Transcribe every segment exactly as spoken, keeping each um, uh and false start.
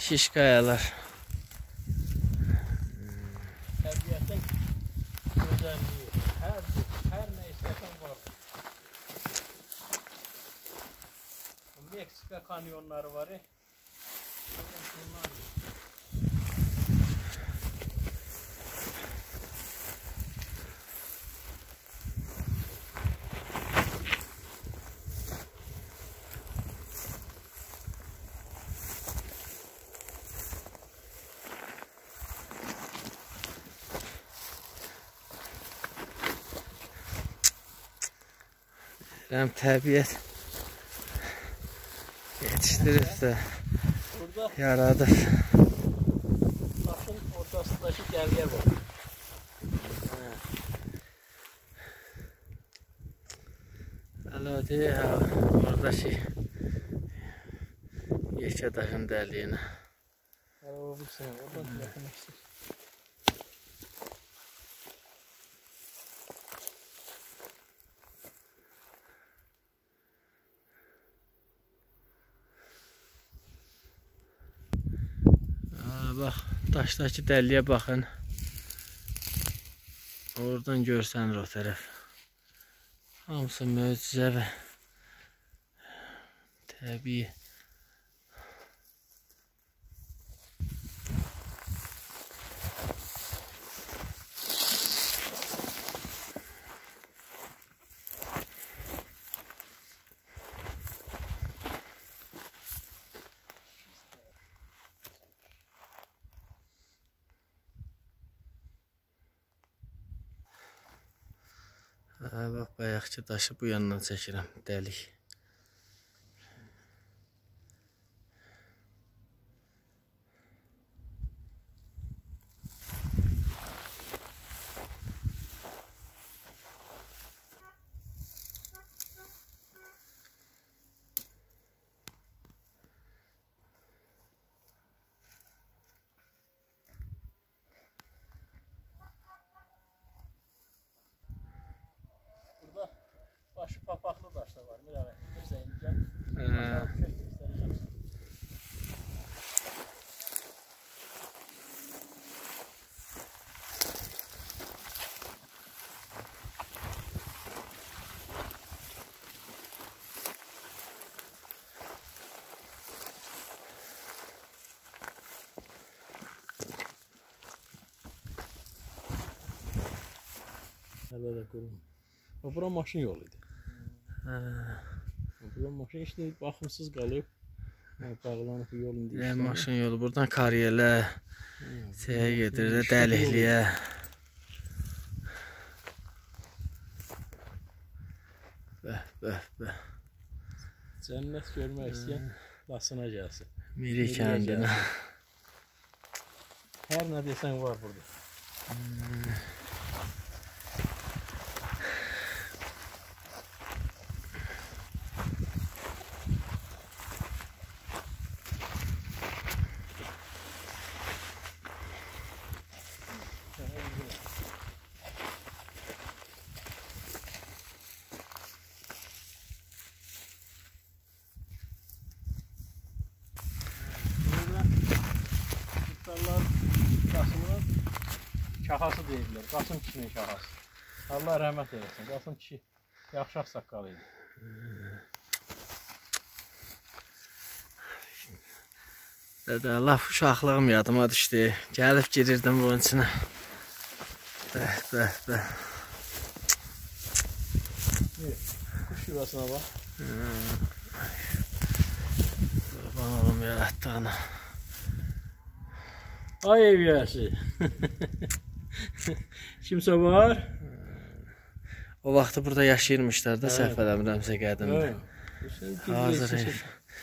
şiş qayalar. Təbiətin gözəlliyi, hər, hər nə istəsən var. Meksika kanyonları var. E. Hem təbiət yetiştirib də yaradır. Taşın ortasındaki gərgə var. Əlbəttə, oradakı yekə daşın dəliyinə. Araba bu sənə, oradan yaxınlaşdır. Bax, daşdakı dəliyə baxın. Oradan görsənir o tərəf. Hamısı möcüzə və təbii. Bax, bayaqki daşı bu yandan çəkirəm, dəlik. Başı papaqlı daş da var. Bir ara gözəyin gəl. Göstərəcəm. Əlbəttə qurum. Bura maşın yoluydu. Bura maşın işte baxımsız qalıb. Bağlanıb yol indi. Yəni maşın yolu buradan kariyelə şeyə gedir, dəlikliyə. Bəh, bəh, bəh. Cənnət görmək istəyən Lasına gəlsin. Miri kəndinə. Hər nə desən var burada. Qasımın şahası deyirlər, Qasım kişinin şahası. Allah rəhmət eylesin, Qasım kişi yaxşı ağsaqqalı idi. Dədə, laf uşaqlığım yadıma düşdü. Gəlib girirdim bunun içinə. Bəh, bəh, bəh. Kuş yuvasına bax. Qurban olum yaratdığına. Ay ev yəsi. Kimsə var? O vaxtı burada yaşayırmışlar da, səhv eləmirəmsə qədimdə. Hazır ev.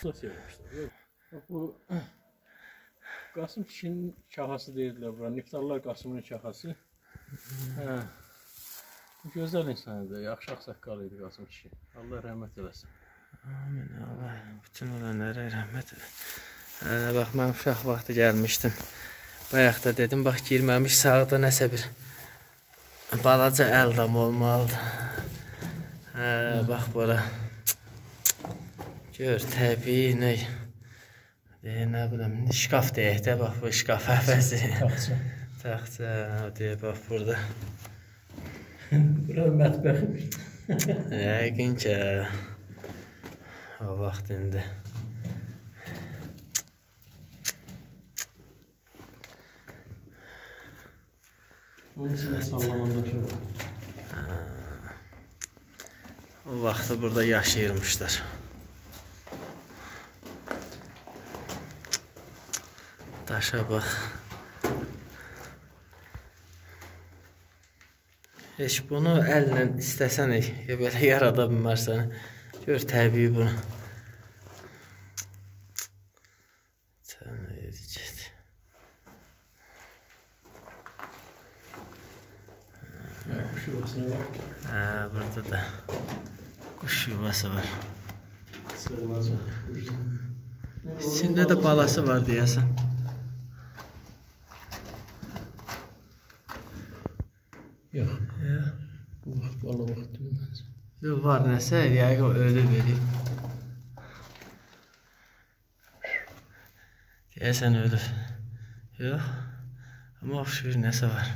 Bu Qasım kişinin şahası deyirlər bura. Niftallar Qasımın şahası. Hə. Gözəl insan idi, yaxşı ağsaqqalı idi Qasım kişi. Allah rəhmət eləsin. Amin, Allah bütün ölənlərə rəhmət eləsin. Hə, bax, mən uşaq vaxtı gəlmişdim. Bayaq da dedim, bax, girməmiş sağda nəsə bir balaca əldam olmalıdır. Hə, bax, bura. Gör, təbii, nə Deyə nə bilim, şkaf deyək də, bax bu şkaf əvəzi. Taxça. Taxça, deyə bax burada. Bura mətbəxmiş. Yəqin ki, o vaxt indi. Onun içində sallamandaşı var. O vaxtı burada yaşayırmışlar. Daşa bax. Heç bunu əllə istəsən, belə yarada bilmərsən. Gör təbii bunu. Sən edəcək. Kuş yuvası var. Hə, burada da kuş yuvası var. Sığmaz var. İçində də balası var deyəsən. Yox. Bu vaxt bala vaxt deyilməz. Yox, var nəsə, yəqin o ölü verib. Deyəsən ölür. Yox. Amma oxşuyur nəsə var.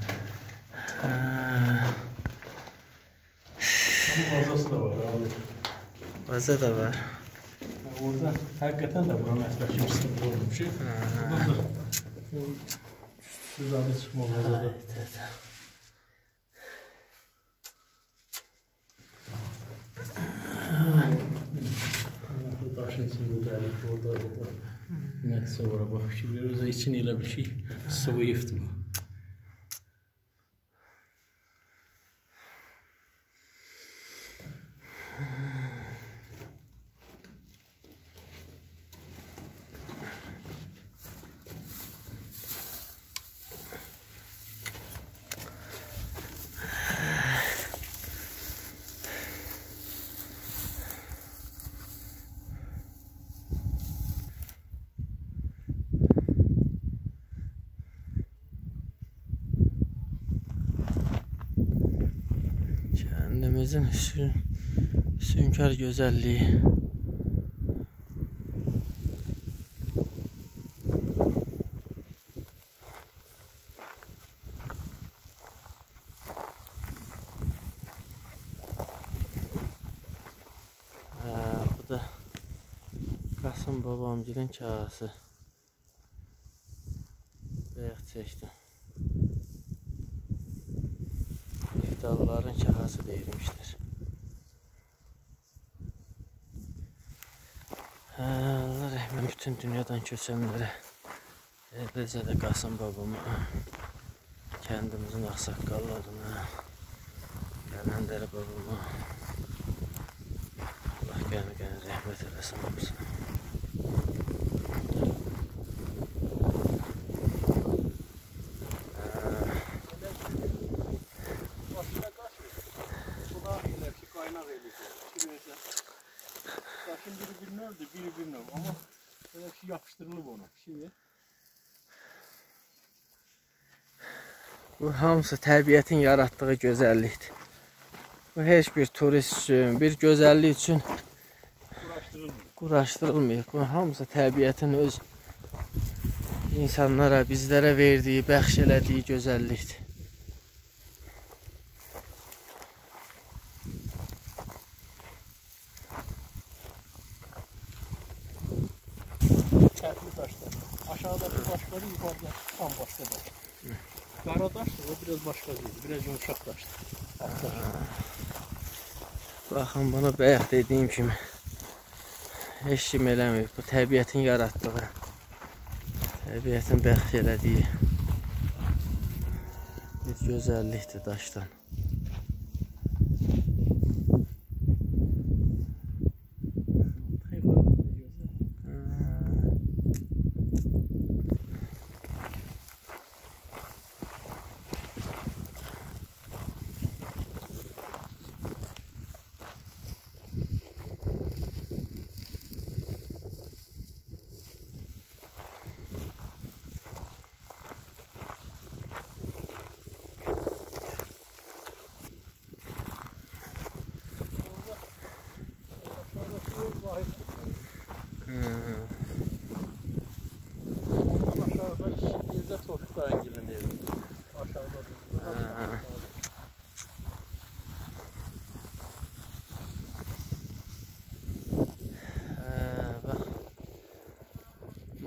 Bazası da var abi. Baza da var. Orada həqiqətən də bura mətbəx kimi sıxıntı olmuş. Burada da üstü zadı çıxmaq orada. Daşın içində dəlik orada orada. Nəsə ora bax ki, biraz için elə bir şey sıvıyıbdı bu. Kendimizin sün sünkar güzelliği. Ha, bu da Kasım babamgilin kağısı. Beyaz çektim. Dalların kağısı deyilmişdir. Allah rəhmət bütün dünyadan köçənlərə, eləcə də Qasım babama, kəndimizin ağsaqqallarına, Qələndər babama, Allah qəni-qəni rəhmət eləsin hamısına. Daşın biri bilmezdi, biri bilmem ama böyle bir şey yapıştırılıb ona. Şimdi Bu hamısı təbiətin yaratdığı gözəllikdir. Bu heç bir turist üçün, bir gözəllik üçün uğraştırılmıyor. quraşdırılmıyor. Bu hamısı təbiətin öz insanlara, bizlərə verdiyi, bəxş elədiyi gözəllikdir. Çerkli taşlar. Aşağıda bir başları, yukarıda tam başka taş. Kara taş o biraz başka değil, biraz yumuşak taştır. Baxın, bunu bayaq dediyim kimi heç kim eləmir. Bu təbiətin yaratdığı, təbiətin bəxş elədiyi bir gözəllikdir daşdan.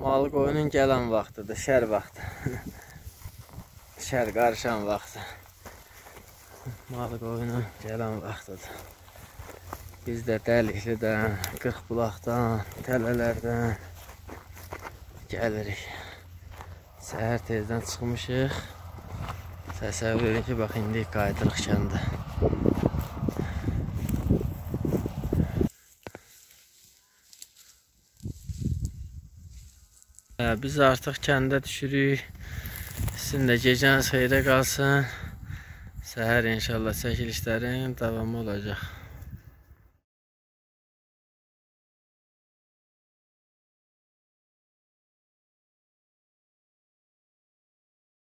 Mal qoyunun gələn vaxtıdır, şər vaxtı. Şər qarışan vaxtı. Mal qoyunun gələn vaxtıdır. Biz də Dəliklidən, Qırxbulaqdan, Tələlərdən gəlirik. Səhər tezdən çıxmışıq. Təsəvvür edin ki, bax, indi qayıdırıq kəndə. Biz artıq kəndə düşürük. Sizin də gecəniz xeyrə qalsın. Səhər inşallah çəkilişlərin davamı olacaq.